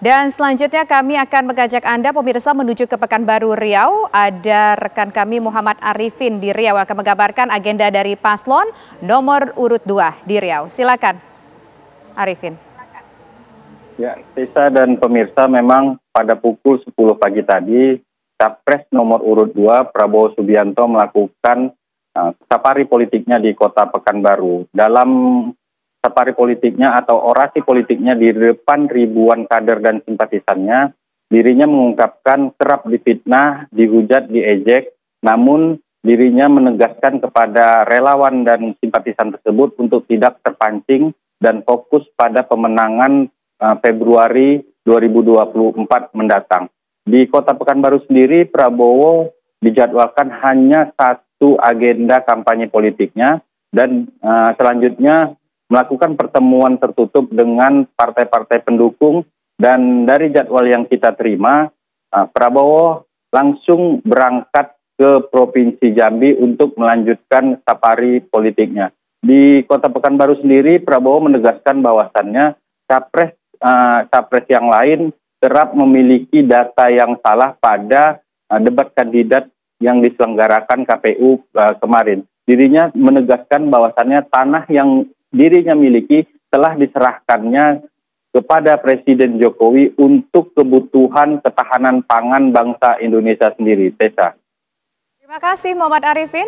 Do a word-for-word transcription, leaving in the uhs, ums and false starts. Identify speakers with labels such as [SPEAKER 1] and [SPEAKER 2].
[SPEAKER 1] Dan selanjutnya kami akan mengajak Anda pemirsa menuju ke Pekanbaru Riau. Ada rekan kami Muhammad Arifin di Riau akan mengabarkan agenda dari paslon nomor urut dua di Riau. Silakan Arifin.
[SPEAKER 2] Ya, Tessa dan pemirsa, memang pada pukul sepuluh pagi tadi Capres nomor urut dua Prabowo Subianto melakukan uh, safari politiknya di Kota Pekanbaru. Dalam safari politiknya atau orasi politiknya di depan ribuan kader dan simpatisannya, dirinya mengungkapkan kerap difitnah, dihujat, diejek, namun dirinya menegaskan kepada relawan dan simpatisan tersebut untuk tidak terpancing dan fokus pada pemenangan uh, Februari dua ribu dua puluh empat mendatang. Di Kota Pekanbaru sendiri, Prabowo dijadwalkan hanya satu agenda kampanye politiknya dan uh, selanjutnya melakukan pertemuan tertutup dengan partai-partai pendukung, dan dari jadwal yang kita terima, uh, Prabowo langsung berangkat ke Provinsi Jambi untuk melanjutkan safari politiknya. Di Kota Pekanbaru sendiri, Prabowo menegaskan bahwasannya capres uh, capres yang lain kerap memiliki data yang salah pada uh, debat kandidat yang diselenggarakan K P U uh, kemarin. Dirinya menegaskan bahwasannya tanah yang dirinya miliki telah diserahkannya kepada Presiden Jokowi untuk kebutuhan ketahanan pangan bangsa Indonesia sendiri. Tessa.
[SPEAKER 1] Terima kasih Muhammad Arifin.